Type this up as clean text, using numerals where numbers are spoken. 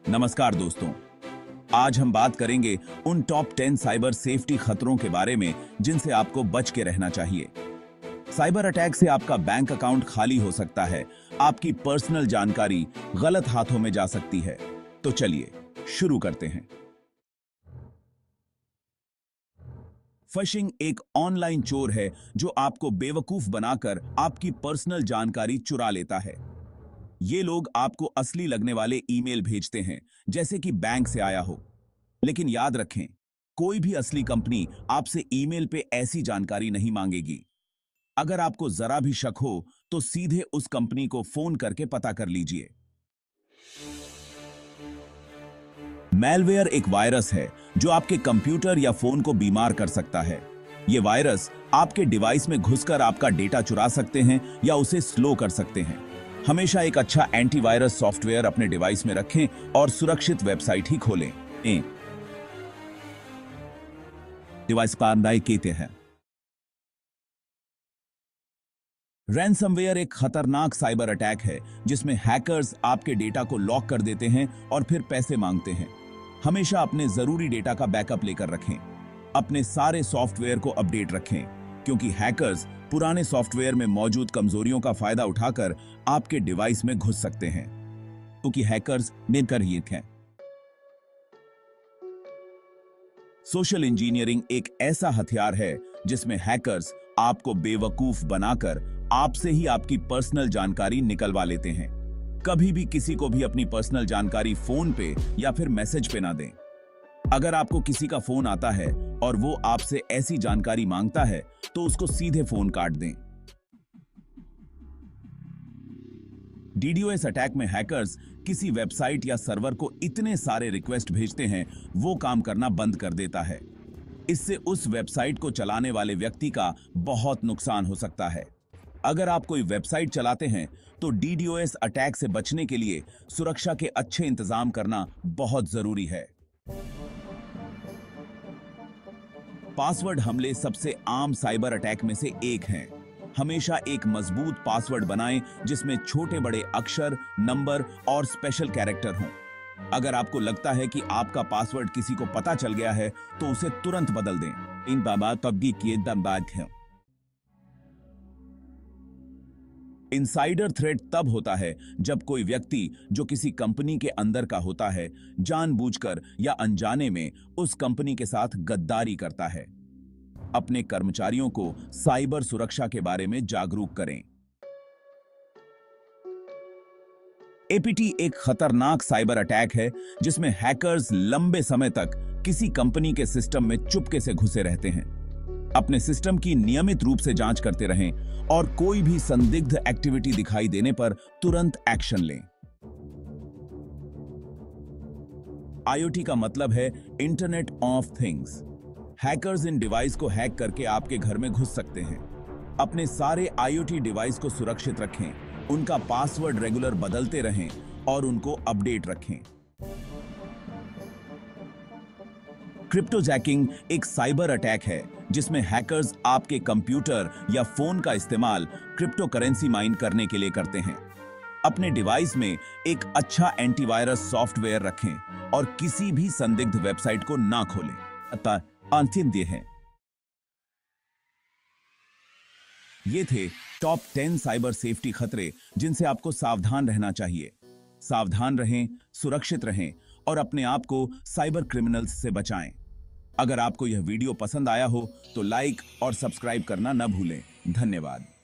नमस्कार दोस्तों, आज हम बात करेंगे उन टॉप 10 साइबर सेफ्टी खतरों के बारे में जिनसे आपको बच के रहना चाहिए। साइबर अटैक से आपका बैंक अकाउंट खाली हो सकता है, आपकी पर्सनल जानकारी गलत हाथों में जा सकती है। तो चलिए शुरू करते हैं। फिशिंग एक ऑनलाइन चोर है जो आपको बेवकूफ बनाकर आपकी पर्सनल जानकारी चुरा लेता है। ये लोग आपको असली लगने वाले ईमेल भेजते हैं, जैसे कि बैंक से आया हो। लेकिन याद रखें, कोई भी असली कंपनी आपसे ईमेल पे ऐसी जानकारी नहीं मांगेगी। अगर आपको जरा भी शक हो तो सीधे उस कंपनी को फोन करके पता कर लीजिए। मैलवेयर एक वायरस है जो आपके कंप्यूटर या फोन को बीमार कर सकता है। ये वायरस आपके डिवाइस में घुसकर आपका डेटा चुरा सकते हैं या उसे स्लो कर सकते हैं। हमेशा एक अच्छा एंटीवायरस सॉफ्टवेयर अपने डिवाइस में रखें और सुरक्षित वेबसाइट ही खोलें। डिवाइस पर कहते हैं। रैनसमवेयर एक खतरनाक साइबर अटैक है जिसमें हैकर्स आपके डेटा को लॉक कर देते हैं और फिर पैसे मांगते हैं। हमेशा अपने जरूरी डेटा का बैकअप लेकर रखें। अपने सारे सॉफ्टवेयर को अपडेट रखें, क्योंकि हैकर्स पुराने सॉफ्टवेयर में मौजूद कमजोरियों का फायदा उठाकर आपके डिवाइस में घुस सकते हैं, क्योंकि हैकर्स निर्कर्यक हैं। सोशल इंजीनियरिंग एक ऐसा हथियार है जिसमें हैकर्स आपको बेवकूफ बनाकर आपसे ही आपकी पर्सनल जानकारी निकलवा लेते हैं। कभी भी किसी को भी अपनी पर्सनल जानकारी फोन पे या फिर मैसेज पे ना दें। अगर आपको किसी का फोन आता है और वो आपसे ऐसी जानकारी मांगता है तो उसको सीधे फोन काट दें। डीडोस अटैक में हैकर्स किसी वेबसाइट या सर्वर को इतने सारे रिक्वेस्ट भेजते हैं, वो काम करना बंद कर देता है। इससे उस वेबसाइट को चलाने वाले व्यक्ति का बहुत नुकसान हो सकता है। अगर आप कोई वेबसाइट चलाते हैं तो डीडोस अटैक से बचने के लिए सुरक्षा के अच्छे इंतजाम करना बहुत जरूरी है। पासवर्ड हमले सबसे आम साइबर अटैक में से एक हैं। हमेशा एक मजबूत पासवर्ड बनाएं जिसमें छोटे बड़े अक्षर, नंबर और स्पेशल कैरेक्टर हों। अगर आपको लगता है कि आपका पासवर्ड किसी को पता चल गया है तो उसे तुरंत बदल दें। इन बात तब्दील किए दमबाद है। इनसाइडर थ्रेट तब होता है जब कोई व्यक्ति जो किसी कंपनी के अंदर का होता है जानबूझकर या अनजाने में उस कंपनी के साथ गद्दारी करता है। अपने कर्मचारियों को साइबर सुरक्षा के बारे में जागरूक करें। एपीटी एक खतरनाक साइबर अटैक है जिसमें हैकर्स लंबे समय तक किसी कंपनी के सिस्टम में चुपके से घुसे रहते हैं। अपने सिस्टम की नियमित रूप से जांच करते रहें और कोई भी संदिग्ध एक्टिविटी दिखाई देने पर तुरंत एक्शन लें। आईओटी का मतलब है इंटरनेट ऑफ थिंग्स। हैकर्स इन डिवाइस को हैक करके आपके घर में घुस सकते हैं। अपने सारे आईओटी डिवाइस को सुरक्षित रखें, उनका पासवर्ड रेगुलर बदलते रहें और उनको अपडेट रखें। क्रिप्टोजैकिंग एक साइबर अटैक है जिसमें हैकर्स आपके कंप्यूटर या फोन का इस्तेमाल क्रिप्टो करेंसी माइन करने के लिए करते हैं। अपने डिवाइस में एक अच्छा एंटीवायरस सॉफ्टवेयर रखें और किसी भी संदिग्ध वेबसाइट को ना खोलें। अतः अंतिम हैं। ये थे टॉप 10 साइबर सेफ्टी खतरे जिनसे आपको सावधान रहना चाहिए। सावधान रहें, सुरक्षित रहें और अपने आप को साइबर क्रिमिनल्स से बचाएं। अगर आपको यह वीडियो पसंद आया हो तो लाइक और सब्सक्राइब करना न भूलें। धन्यवाद।